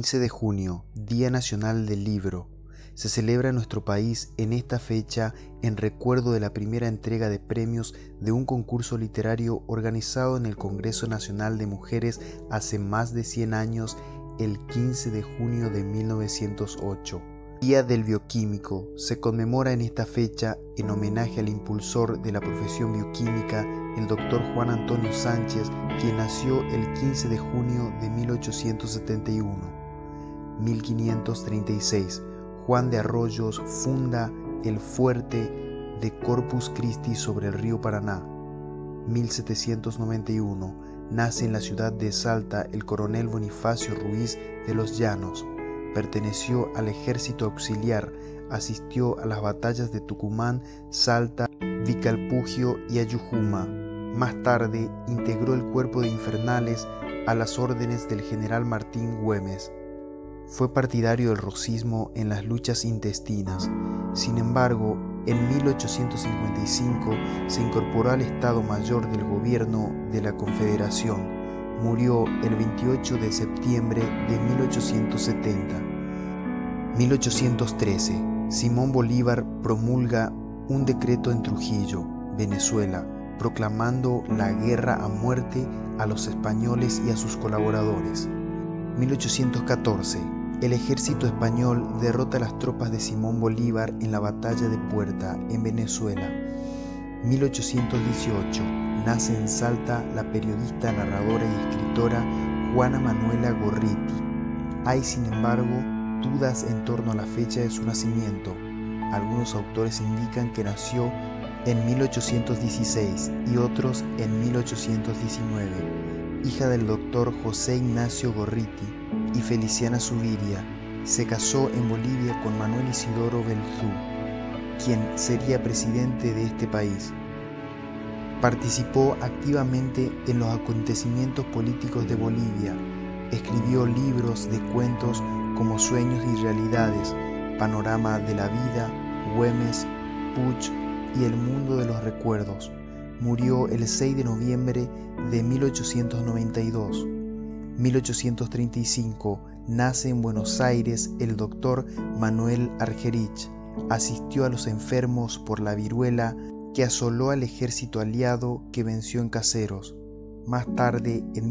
15 de junio, Día Nacional del Libro. Se celebra en nuestro país en esta fecha en recuerdo de la primera entrega de premios de un concurso literario organizado en el Congreso Nacional de Mujeres hace más de 100 años, el 15 de junio de 1908. Día del Bioquímico. Se conmemora en esta fecha en homenaje al impulsor de la profesión bioquímica, el Dr. Juan Antonio Sánchez, quien nació el 15 de junio de 1871. 1536. Juan de Arroyos funda el fuerte de Corpus Christi sobre el río Paraná. 1791. Nace en la ciudad de Salta el coronel Bonifacio Ruiz de los Llanos. Perteneció al ejército auxiliar, asistió a las batallas de Tucumán, Salta, Vicalpugio y Ayujuma. Más tarde integró el cuerpo de infernales a las órdenes del general Martín Güemes. Fue partidario del rosismo en las luchas intestinas. Sin embargo, en 1855 se incorporó al Estado Mayor del Gobierno de la Confederación. Murió el 28 de septiembre de 1870. 1813. Simón Bolívar promulga un decreto en Trujillo, Venezuela, proclamando la guerra a muerte a los españoles y a sus colaboradores. 1814. El ejército español derrota a las tropas de Simón Bolívar en la batalla de Puerta, en Venezuela. 1818. Nace en Salta la periodista, narradora y escritora Juana Manuela Gorriti. Hay, sin embargo, dudas en torno a la fecha de su nacimiento. Algunos autores indican que nació en 1816 y otros en 1819. Hija del doctor José Ignacio Gorriti y Feliciana Zuviria, se casó en Bolivia con Manuel Isidoro Belzú, quien sería presidente de este país. Participó activamente en los acontecimientos políticos de Bolivia. Escribió libros de cuentos como Sueños y Realidades, Panorama de la Vida, Güemes, Puch y El Mundo de los Recuerdos. Murió el 6 de noviembre de 1892. 1835. Nace en Buenos Aires el doctor Manuel Argerich. Asistió a los enfermos por la viruela que asoló al ejército aliado que venció en Caseros. Más tarde, en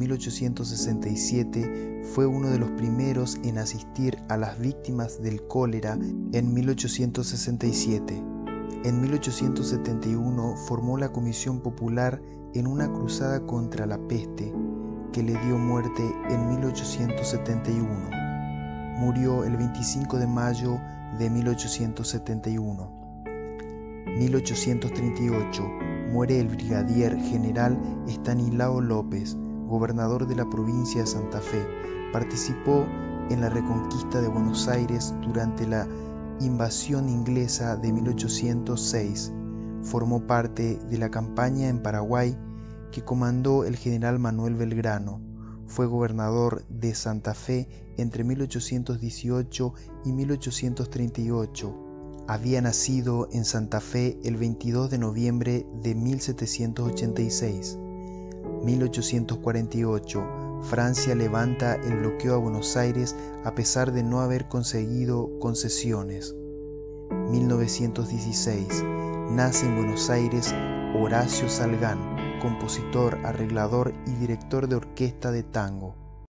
1867, fue uno de los primeros en asistir a las víctimas del cólera en 1867. En 1871 formó la Comisión Popular en una cruzada contra la peste, que le dio muerte en 1871. Murió el 25 de mayo de 1871. 1838. Muere el brigadier general Estanislao López, gobernador de la provincia de Santa Fe. Participó en la reconquista de Buenos Aires durante la invasión inglesa de 1806. Formó parte de la campaña en Paraguay que comandó el general Manuel Belgrano. Fue gobernador de Santa Fe entre 1818 y 1838. Había nacido en Santa Fe el 22 de noviembre de 1786. 1848. Francia levanta el bloqueo a Buenos Aires a pesar de no haber conseguido concesiones. 1916. Nace en Buenos Aires Horacio Salgán, compositor, arreglador y director de orquesta de tango.